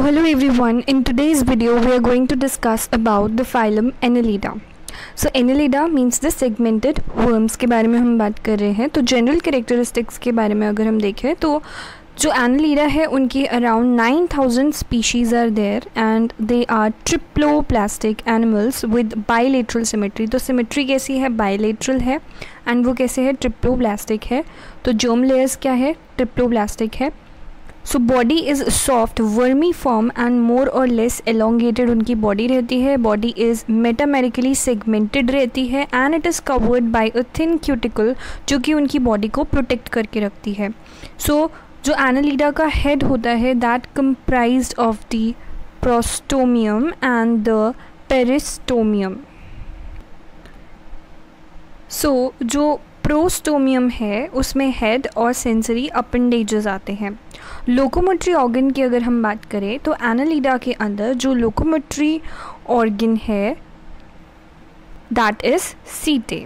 hello everyone, in today's video we are going to discuss about the phylum Annelida. So Annelida means the segmented worms के बारे में हम बात कर रहे हैं. तो जनरल कैरेक्टरिस्टिक्स के बारे में अगर हम देखें तो जो Annelida है उनकी around 9000 species are there and they are triploblastic animals with bilateral symmetry. तो सिमेट्री कैसी है? बाइलेटरल है. एंड वो कैसे है? ट्रिप्लोप्लास्टिक है. तो जर्म लेयर्स क्या है? ट्रिप्लोप्लास्टिक है. So body is soft wormy form and more और लेस एलोंगेटेड उनकी बॉडी रहती है. बॉडी इज़ मेटामेरिकली सेगमेंटेड रहती है and it is covered by a thin cuticle जो कि उनकी बॉडी को प्रोटेक्ट करके रखती है. सो जो Annelida का हेड होता है that comprised of the prostomium and the peristomium. So जो प्रोस्टोमियम है उसमें हेड और सेंसरी अपेंडेजेस आते हैं. लोकोमोटरी ऑर्गन की अगर हम बात करें तो Annelida के अंदर जो लोकोमोटरी ऑर्गन है that is setae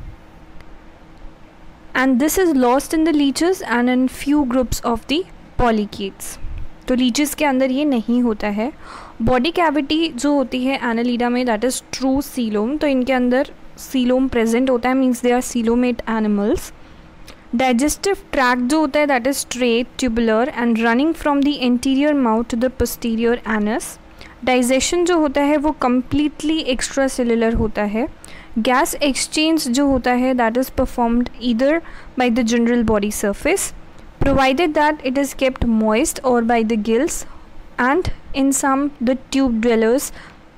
and this is lost in the leeches and in few groups of the polychaetes. तो लीचेस के अंदर ये नहीं होता है. बॉडी कैविटी जो होती है Annelida में दैट इज़ ट्रू सीलोम. तो इनके अंदर सीलोम प्रेजेंट होता है, means they are coelomate animals. Digestive tract जो होता है that is straight tubular and running from the interior mouth to the posterior anus. Digestion जो होता है वो कम्प्लीटली एक्स्ट्रा सेलुलर होता है. गैस एक्सचेंज जो होता है that is performed either by the general body surface provided that it is kept moist और by the gills and in some the tube dwellers.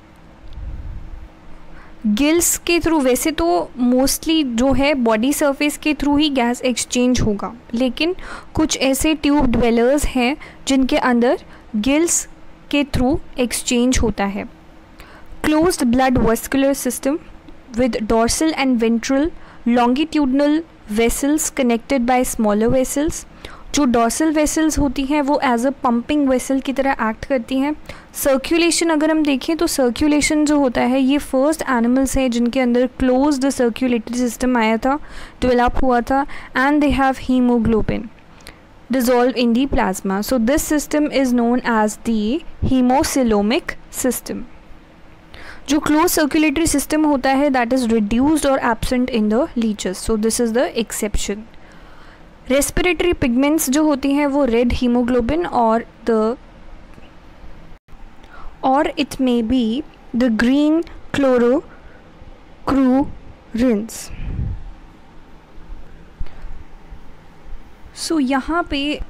Gills के थ्रू वैसे तो mostly जो है बॉडी सरफेस के थ्रू ही गैस एक्सचेंज होगा, लेकिन कुछ ऐसे ट्यूब ड्वेलर्स हैं जिनके अंदर गिल्स के थ्रू एक्सचेंज होता है. Closed blood vascular system with dorsal and ventral longitudinal vessels connected by smaller vessels. जो dorsal vessels होती हैं वो एज अ पम्पिंग वेसल की तरह एक्ट करती हैं. सर्कुलेशन अगर हम देखें तो सर्कुलेशन जो होता है ये फर्स्ट एनिमल्स हैं जिनके अंदर क्लोज्ड सर्कुलेटरी सिस्टम आया था, डेवलप हुआ था and they have haemoglobin dissolved in the plasma. So this system is known as the hemocoelomic system. जो क्लोज सर्कुलेटरी सिस्टम होता है दैट इज़ रिड्यूस्ड और absent in the leeches. So this is the exception. Respiratory pigments जो होती हैं वो red haemoglobin और it may be the green chlorocruorins. सो यहाँ पे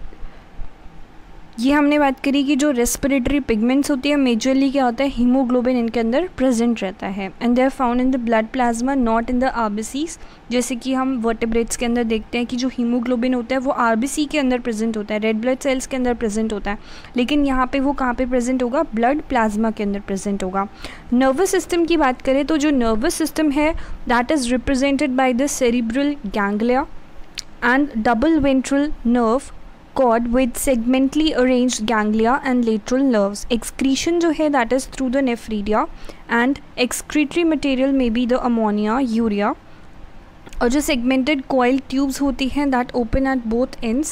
ये हमने बात करी कि जो रेस्पिरेटरी पिगमेंट्स होती है मेजरली क्या होता है? हीमोग्लोबिन इनके अंदर प्रेजेंट रहता है and they are found in the blood plasma not in the RBCs. जैसे कि हम वर्टेब्रेट्स के अंदर देखते हैं कि जो हीमोग्लोबिन होता है वो आरबीसी के अंदर प्रेजेंट होता है, रेड ब्लड सेल्स के अंदर प्रेजेंट होता है, लेकिन यहाँ पे वो कहाँ पे प्रेजेंट होगा? ब्लड प्लाज्मा के अंदर प्रेजेंट होगा. नर्वस सिस्टम की बात करें तो जो नर्वस सिस्टम है that is represented by the cerebral ganglia and double ventral nerve cord with segmentally arranged ganglia and lateral nerves. Excretion जो है that is through the nephridia and excretory material may be the ammonia, urea. और जो segmented coil tubes होती हैं that open at both ends.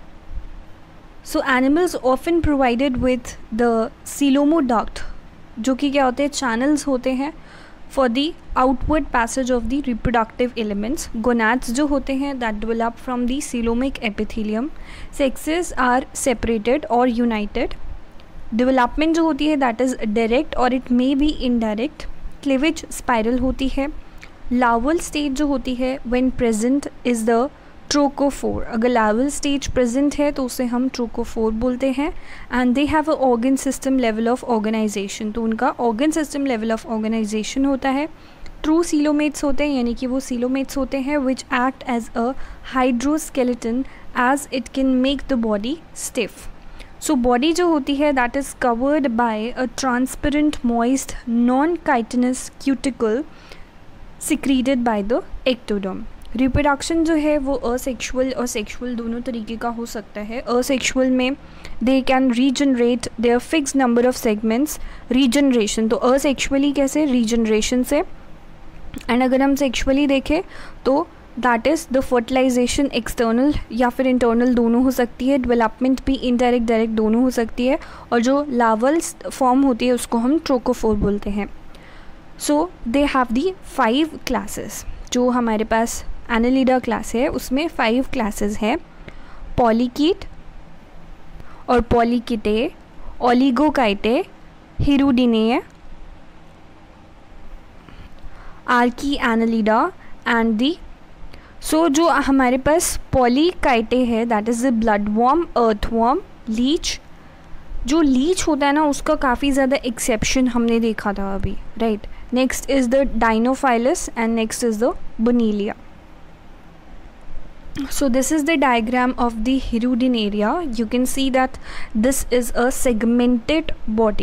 So animals often provided with the coelomoduct जो कि क्या होते हैं? channels होते हैं for the outward passage of the reproductive elements. Gonads जो होते हैं that develop from the coelomic epithelium. Sexes are separated or united. Development जो होती है that is direct or it may be indirect. Cleavage spiral होती है. Larval stage जो होती है when present is the trochophore. अगर लार्वल स्टेज प्रेजेंट है तो उसे हम ट्रोकोफोर बोलते हैं. And they have a organ system level of organisation. तो उनका organ system level of organisation होता है. ट्रू सीलोमेट्स होते हैं, यानी कि वो सीलोमेट्स होते हैं which act as a hydroskeleton as it can make the body stiff. So body जो होती है that is covered by a transparent moist non chitinous cuticle secreted by the ectoderm. Reproduction जो है वो असेक्सुअल और sexual दोनों तरीके का हो सकता है. असेक्सुअल में they can regenerate their fix number of segments. Regeneration तो असेक्सुअली कैसे? रीजनरेशन से. एंड अगर हम सेक्सुअली देखें तो that is the fertilisation external या फिर इंटरनल दोनों हो सकती है, डेवलपमेंट भी इनडायरेक्ट डायरेक्ट दोनों हो सकती है, और जो लावल फॉर्म होती है उसको हम ट्रोकोफोर बोलते हैं. So they have the 5 classes. जो हमारे पास एनालिडा क्लास है उसमें 5 क्लासेस हैं. पॉलीकीट और polychaete, oligochaete, Hirudinea, Archiannelida and the. So जो हमारे पास पॉलीकाइटे है that is the blood worm, earthworm, leech. जो लीच होता है ना उसका काफ़ी ज़्यादा एक्सेप्शन हमने देखा था अभी, right. Next is the Dinophilus and next is the Bonellia. So this is the diagram of the Hirudinaria. You can see that this is a segmented body.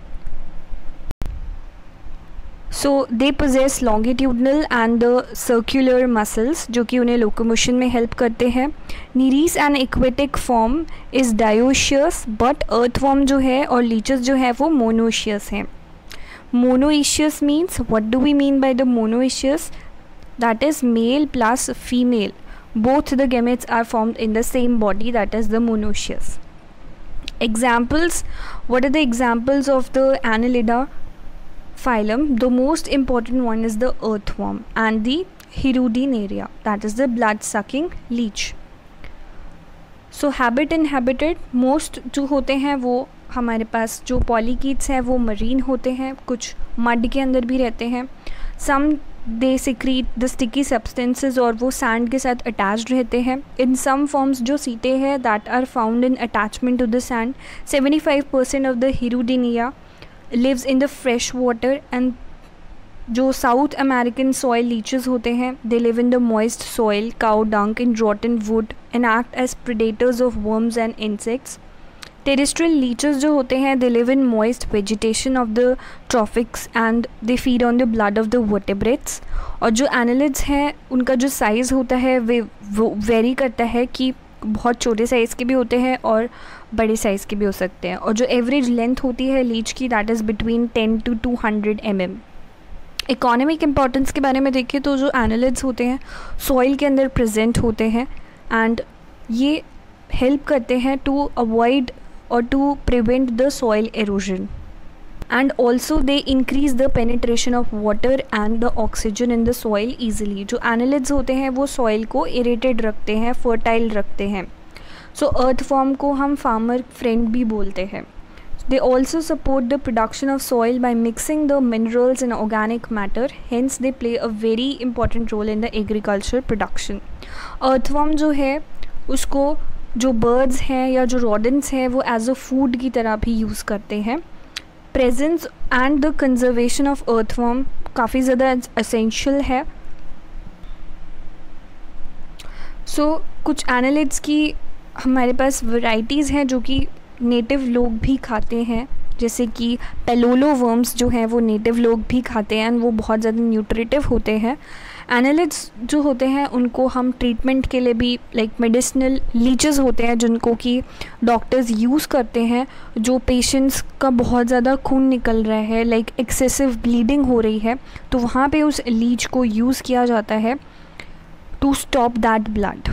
So they possess longitudinal and the circular muscles जो कि उन्हें locomotion में help करते हैं. Nereis and aquatic form is dioecious, but earthworm जो है और leeches जो है वो monoecious हैं. Monoecious means, what do we mean by the monoecious? That is male plus female. Both the gametes are formed in the same body, that is the monoecious. Examples, what are the examples of the Annelida phylum? The most important one is the earthworm and the Hirudinaria, that is the blood sucking leech. So habit inhabited, most जो होते हैं वो हमारे पास जो पॉलीकीट्स हैं वो marine होते हैं, कुछ मड के अंदर भी रहते हैं. Some they secrete the sticky substances और वो सैंड के साथ अटैच्ड रहते हैं. इन सम फॉर्म्स जो सीते हैं that are found in attachment to the sand. 75% of the Hirudinea lives in the fresh water. And जो साउथ अमेरिकन सॉइल लीचेस होते हैं they live in the moist soil, cow dung, in rotten wood and act as predators of worms and insects. Terrestrial leeches जो होते हैं they live in moist vegetation of the tropics and they feed on the blood of the vertebrates. और जो annelids हैं उनका जो size होता है वो वेरी करता है कि बहुत छोटे साइज़ के भी होते हैं और बड़े साइज़ के भी हो सकते हैं. और जो एवरेज लेंथ होती है लीच की that is between 10 to 200 mm. Economic importance के बारे में देखें तो जो एनालिड्स होते हैं सॉइल के अंदर प्रेजेंट होते हैं एंड ये हेल्प करते हैं to avoid or to prevent the soil erosion, and also they increase the penetration of water and the oxygen in the soil easily. जो annelids होते हैं वो soil को aerated रखते हैं, fertile रखते हैं. So earthworm को हम farmer friend भी बोलते हैं. They also support the production of soil by mixing the minerals and organic matter, hence they play a very important role in the agriculture production. Earthworm जो है उसको जो बर्ड्स हैं या जो रॉडेंट्स हैं वो एज अ फूड की तरह भी यूज़ करते हैं. Presence and the conservation of earthworm काफ़ी ज़्यादा एसेंशियल है. सो कुछ एनालिड्स की हमारे पास वैरायटीज़ हैं जो कि नेटिव लोग भी खाते हैं, जैसे कि पेलोलो वर्म्स जो हैं वो नेटिव लोग भी खाते हैं एंड वो बहुत ज़्यादा न्यूट्रिटिव होते हैं. एनालिड्स जो होते हैं उनको हम ट्रीटमेंट के लिए भी लाइक मेडिसिनल लीचेस होते हैं जिनको कि डॉक्टर्स यूज़ करते हैं. जो पेशेंट्स का बहुत ज़्यादा खून निकल रहा है, लाइक एक्सेसिव ब्लीडिंग हो रही है, तो वहाँ पे उस लीच को यूज़ किया जाता है to stop that blood.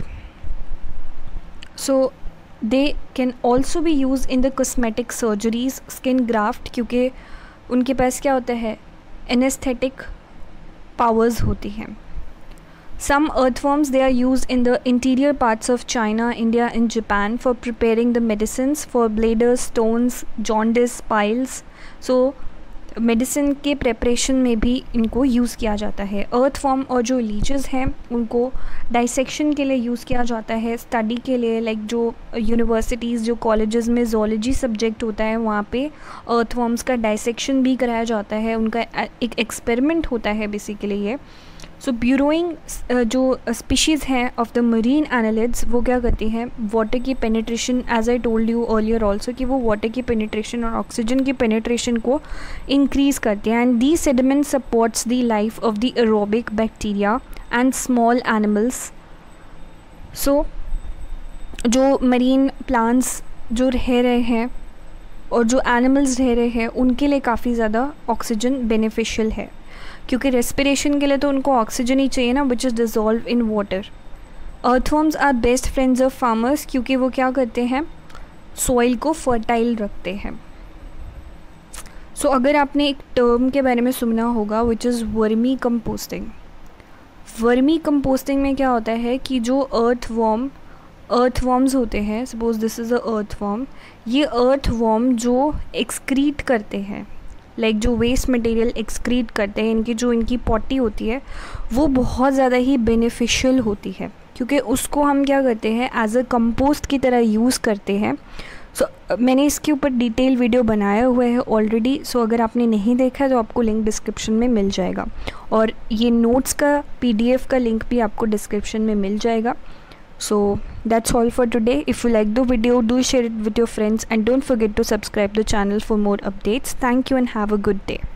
So they can also be use in the cosmetic surgeries, skin graft, क्योंकि उनके पास क्या होता है एनेस्थेटिक पावर्स होती हैं. Some earthworms they are used in the interior parts of China, India and Japan for preparing the medicines for bladder stones, jaundice, piles. So medicine के preparation में भी इनको यूज़ किया जाता है. अर्थवर्म और जो लीचेस हैं उनको डाइसेक्शन के लिए यूज़ किया जाता है, स्टडी के लिए, लाइक जो यूनिवर्सिटीज़ जो कॉलेजेस में जोलॉजी सब्जेक्ट होता है वहाँ पे अर्थवर्म्स का डाइसेक्शन भी कराया जाता है. उनका एक एक्सपेरिमेंट होता है बेसिकली ये. सो ब्यूरोइंग जो स्पीशीज़ हैं ऑफ द मरीन एनालिड्स वो क्या करती हैं, वाटर की penetration, as I told you earlier also कि वो वाटर की पेनिट्रेशन और ऑक्सीजन की पेनिट्रेशन को इंक्रीज़ करती हैं. And the sediment supports the life of the aerobic bacteria and small animals. So जो मरीन प्लांट्स जो रह रहे हैं और जो एनिमल्स रह रहे हैं उनके लिए काफ़ी ज़्यादा ऑक्सीजन बेनिफिशियल है. क्योंकि रेस्पिरेशन के लिए तो उनको ऑक्सीजन ही चाहिए ना, which is dissolve in water. Earthworms are best friends of farmers, क्योंकि वो क्या करते हैं, सॉइल को फर्टाइल रखते हैं। सो अगर आपने एक टर्म के बारे में सुना होगा which is vermicomposting. Vermicomposting में क्या होता है कि जो अर्थवॉर्म्स होते हैं, suppose this is a earthworm, ये अर्थवॉर्म जो एक्सक्रीट करते हैं, लाइक जो वेस्ट मटेरियल एक्सक्रीट करते हैं, इनकी पॉटी होती है वो बहुत ज़्यादा ही बेनिफिशियल होती है, क्योंकि उसको हम क्या करते हैं, एज अ कंपोस्ट की तरह यूज़ करते हैं। सो मैंने इसके ऊपर डिटेल वीडियो बनाया हुआ है ऑलरेडी। सो अगर आपने नहीं देखा तो आपको लिंक डिस्क्रिप्शन में मिल जाएगा, और ये नोट्स का PDF का लिंक भी आपको डिस्क्रिप्शन में मिल जाएगा। So that's all for today. If you like the video, do share it with your friends and don't forget to subscribe the channel for more updates. Thank you and have a good day.